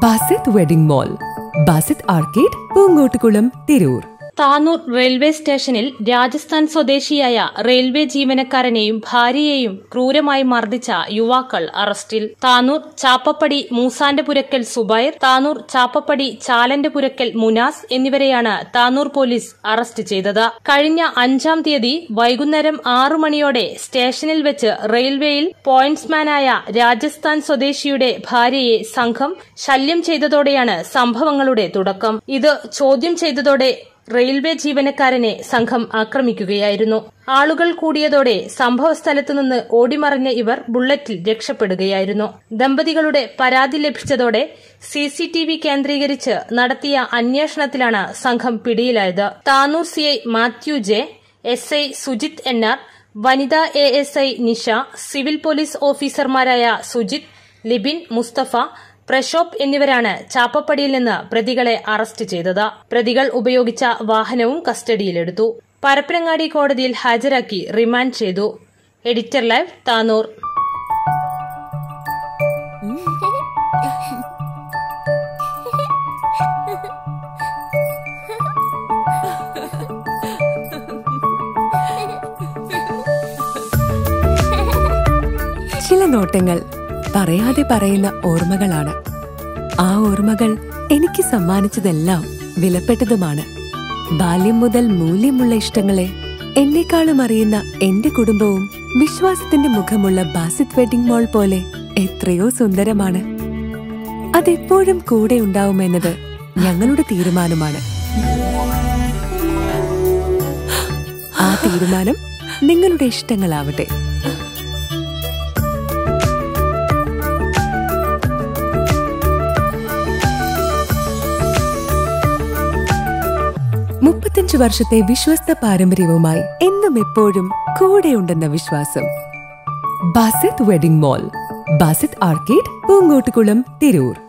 Basit wedding mall, Basith arcade, Poongottukulam, Tirur. Tanur railway സ്റ്റേഷനിൽ രാജസ്ഥാൻ സ്വദേശിയായ railway ജീവനക്കാരനെയും ഭാര്യയെയും ക്രൂരമായി മർദ്ദിച്ച യുവാക്കൾ അറസ്റ്റിൽ. താനൂർ ചാപ്പപ്പടി മൂസാന്റെ പുരക്കൽ സുബൈർ, താനൂർ ചാപ്പപ്പടി ചാലന്റെ പുരക്കൽ മുനാസ് എന്നിവരെയാണ് താനൂർ പോലീസ് അറസ്റ്റ് ചെയ്തത്. കഴിഞ്ഞ 5-ാം തീയതി വൈകുന്നേരം 6 മണിയോടെ സ്റ്റേഷനിൽ വെച്ച് റെയിൽവേയിൽ പോയിന്റ്സ്മാനായ രാജസ്ഥാൻ സ്വദേശിയുടെ ഭാര്യയെ സംഘം ശല്യം ചെയ്തതോടെയാണ് സംഭവങ്ങളുടെ തുടക്കം. ഇത് ചോദ്യം ചെയ്തതോടെ റെയിൽവേ ജീവനക്കാരനെ സംഘം ആക്രമിക്കുകയായിരുന്നു. ആളുകൾ കൂടിയതോടെ സംഭവസ്ഥലത്തു നിന്ന് ഓടിമറിഞ്ഞ ഇവർ ബുള്ളറ്റിൽ രക്ഷപ്പെടുകയായിരുന്നു. ദമ്പതികളുടെ പരാതി ലഭിച്ചതോടെ CCTV കേന്ദ്രീകരിച്ച് നടത്തിയ അന്വേഷണത്തിലാണ് സംഘം പിടിയിലായത്. Tanur CI Mathew J, SI Sujith NR, വനിതാ ASI നിഷ, സിവിൽ പോലീസ് ഓഫീസർമാരായ സുജിത്, ലിബിൻ, മുസ്തഫ, പ്രശോഭ് എന്നിവരാണ് ചാപ്പപ്പടിയിൽ നിന്ന് പ്രതികളെ അറസ്റ്റ് ചെയ്തത്. പ്രതികൾ ഉപയോഗിച്ച വാഹനവും കസ്റ്റഡിയിലെടുത്തു. പരപ്പനങ്ങാടി കോടതിയിൽ ഹാജരാക്കി റിമാൻഡ് ചെയ്തു. Editor live, Tanur. ചില നോട്ടങ്ങൾ പറയാതെ പറയുന്ന ഓർമ്മകളാണ്. ആ ഓർമ്മകൾ എനിക്ക് സമ്മാനിച്ചതെല്ലാം വിലപ്പെട്ടതുമാണ്. ബാല്യം മുതൽ മൂല്യമുള്ള ഇഷ്ടങ്ങളെ എന്നെക്കാളും അറിയുന്ന എന്റെ കുടുംബവും വിശ്വാസത്തിന്റെ മുഖമുള്ള ബാസിത് വെഡിംഗ് മോൾ പോലെ എത്രയോ സുന്ദരമാണ്. അതെപ്പോഴും കൂടെ ഉണ്ടാവുമെന്നത് ഞങ്ങളുടെ തീരുമാനമാണ്. ആ തീരുമാനം നിങ്ങളുടെ ഇഷ്ടങ്ങളാവട്ടെ. വർഷത്തെ വിശ്വസ്ത പാരമ്പര്യവുമായി എന്നും എപ്പോഴും കൂടെയുണ്ടെന്ന വിശ്വാസം. Basith wedding mall, Basith arcade, Poongottukulam, Tirur.